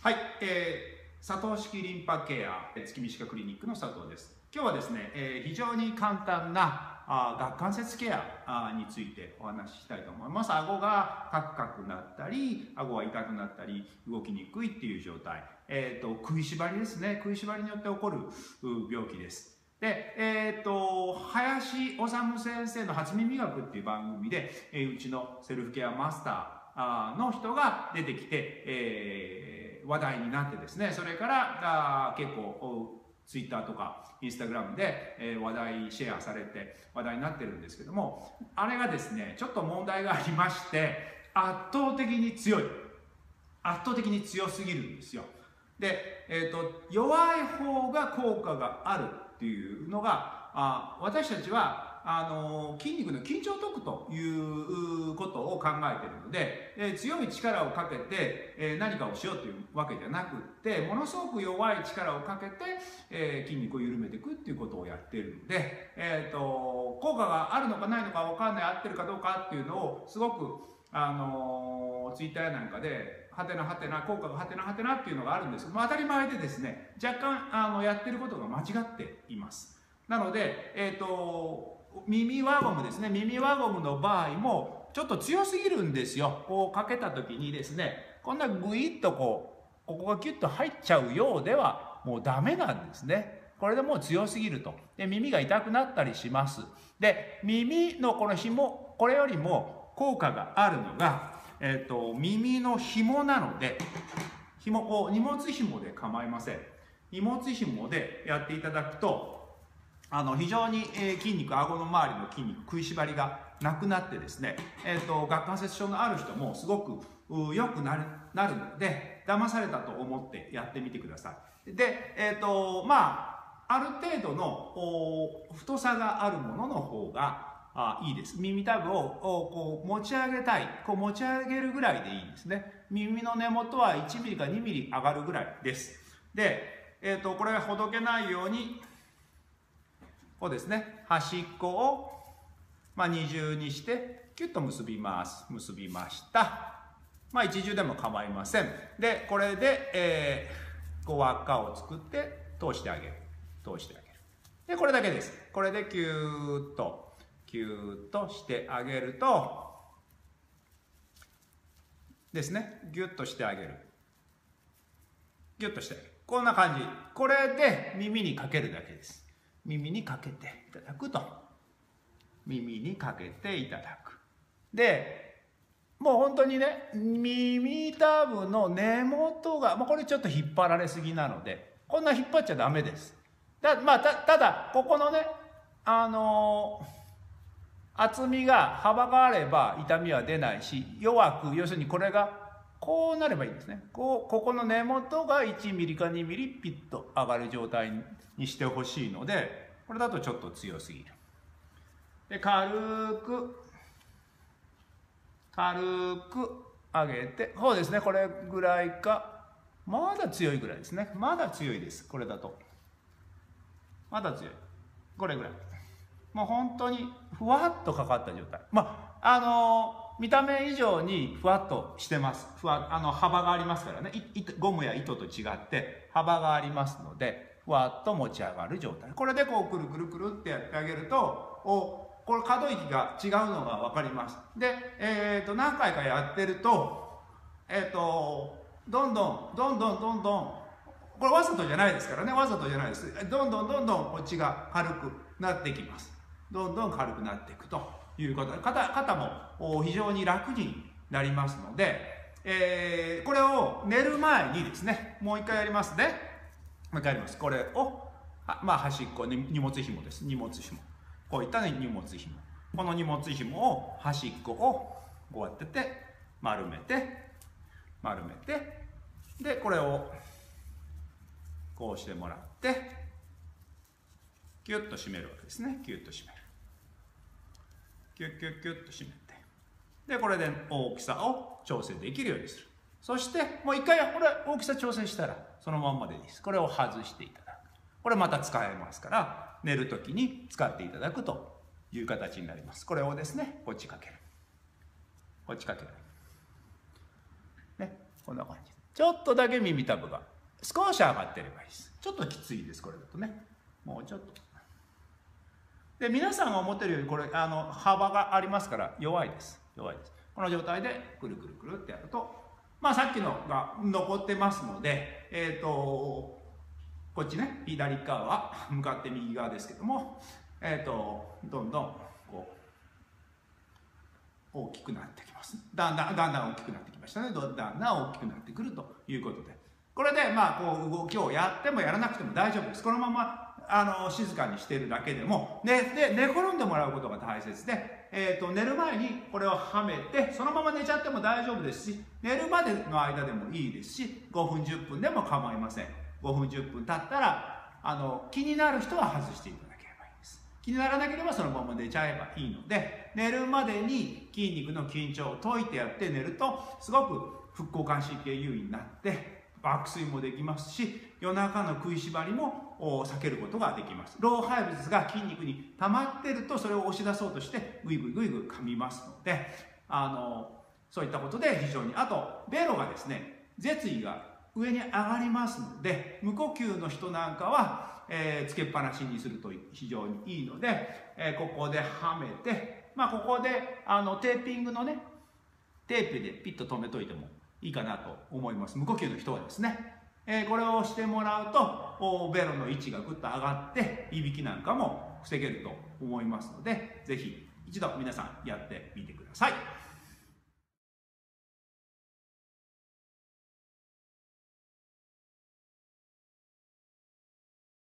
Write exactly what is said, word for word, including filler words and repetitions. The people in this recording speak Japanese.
はい、えー、佐藤式リンパケア月見歯科クリニックの佐藤です。今日はですね、えー、非常に簡単なあ顎関節ケアについてお話ししたいと思います。顎がカクカクなったり、顎が痛くなったり、動きにくいっていう状態、えーと、食いしばりですね。食いしばりによって起こる病気です。で、えーと、林修先生の初耳学っていう番組で、えー、うちのセルフケアマスターの人が出てきて、えー話題になってですね、それからあ結構ツイッターとかインスタグラムで、えー、話題シェアされて話題になってるんですけども、あれがですねちょっと問題がありまして、圧倒的に強い圧倒的に強すぎるんですよ。で、えーと、弱い方が効果があるっていうのがあ私たちはあの筋肉の緊張を解くということを考えているので、えー、強い力をかけて、えー、何かをしようというわけじゃなくって、ものすごく弱い力をかけて、えー、筋肉を緩めていくっていうことをやっているので、えーと、効果があるのかないのか分かんない、合ってるかどうかっていうのをすごくあのツイッターなんかではてなはてな効果がはてなはてなっていうのがあるんですけども、当たり前でですね若干あのやってることが間違っています。なので、えーと耳輪ゴムですね。耳輪ゴムの場合もちょっと強すぎるんですよ。こうかけた時にですね、こんなグイッとこうここがキュッと入っちゃうようではもうダメなんですね。これでもう強すぎると。で、耳が痛くなったりします。で、耳のこの紐、これよりも効果があるのが、えーと、耳の紐なので、紐、こう荷物紐で構いません。荷物紐でやっていただくと、あの非常に、えー、筋肉、顎の周りの筋肉、食いしばりがなくなってですね、えーと、顎関節症のある人もすごく良くなる、なるので、騙されたと思ってやってみてください。で、えーと、まあ、ある程度の太さがあるものの方があいいです。耳たぶをこう持ち上げたい、こう持ち上げるぐらいでいいんですね。耳の根元はいちミリかにミリ上がるぐらいです。で、えーと、これがほどけないように、こうですね、端っこを、まあ、二重にしてキュッと結びます。結びました。まあ一重でも構いません。で、これで、えー、こう輪っかを作って通してあげる。通してあげる。で、これだけです。これでキューッと、キューッとしてあげると、ですね、ギュッとしてあげる。ギュッとしてあげる。こんな感じ。これで耳にかけるだけです。耳にかけていただくと。耳にかけていただく。で、もう本当にね、耳たぶの根元が、まあ、これちょっと引っ張られすぎなので、こんな引っ張っちゃダメです。だまあ、た, ただ、ここのね、あのー、厚みが、幅があれば痛みは出ないし、弱く、要するにこれが、こうなればいいんですね。こう、ここの根元がいちミリかにミリピッと上がる状態にしてほしいので、これだとちょっと強すぎる。で、軽く、軽く上げて、そうですね、これぐらいか、まだ強いぐらいですね。まだ強いです、これだと。まだ強い。これぐらい。もう本当にふわっとかかった状態。まあ、あのー、見た目以上にふわっとしてます。ふわ、あの、幅がありますからね。ゴムや糸と違って幅がありますので、ふわっと持ち上がる状態。これでこうくるくるくるってやってあげると、おこれ可動域が違うのが分かります。で、えっと、何回かやってると、えっと、どんどん、どんどんどんどん、これわざとじゃないですからね、わざとじゃないです。どんどんどんどんこっちが軽くなってきます。どんどん軽くなっていくということで、肩、肩も非常に楽になりますので、えー、これを寝る前にですね、もう一回やりますね。もう一回やります。これを、まあ端っこ、荷物紐です。荷物紐。こういった荷物紐。この荷物紐を端っこをこうやってて、丸めて、丸めて、で、これをこうしてもらって、キュッと締めるわけですね。キュッと締める。キュッキュッキュッと締めて。で、これで大きさを調整できるようにする。そして、もう一回これ大きさ調整したら、そのまんまでいいです。これを外していただく。これまた使えますから、寝るときに使っていただくという形になります。これをですね、こっちかける。こっちかける。ね、こんな感じ。 ちょっとだけ耳たぶが少し上がってればいいです。ちょっときついです、これだとね。もうちょっと。で、皆さんが思ってるよりこれあの幅がありますから弱いです。弱いです。この状態でくるくるくるってやると、まあさっきのが残ってますので、えっとこっちね、左側は向かって右側ですけども、えっとどんどんこう大きくなってきます。だんだんだんだん大きくなってきましたね。だんだん大きくなってくるということで、これでまあこう動きをやってもやらなくても大丈夫です。このままあの静かにしているだけでも、ね、で寝転んでもらうことが大切で、えー、と寝る前にこれをはめてそのまま寝ちゃっても大丈夫ですし、寝るまでの間でもいいですし、ごふんじゅっぷんでも構いません。ごふんじゅっぷん経ったらあの気になる人は外していただければいいです。気にならなければそのまま寝ちゃえばいいので、寝るまでに筋肉の緊張を解いてやって寝るとすごく副交感神経優位になって爆睡もできますし、夜中の食いしばりも避けることができます。老廃物が筋肉に溜まっているとそれを押し出そうとしてグイグイグイグイ噛みますので、あのそういったことで非常に、あとベロがですね、舌位が上に上がりますので、無呼吸の人なんかは、えー、つけっぱなしにすると非常にいいので、えー、ここではめて、まあ、ここであのテーピングのねテープでピッと留めといてもいいかなと思います。無呼吸の人はですね、えー、これをしてもらうとベロの位置がぐっと上がっていびきなんかも防げると思いますので、ぜひ一度皆さんやってみてください。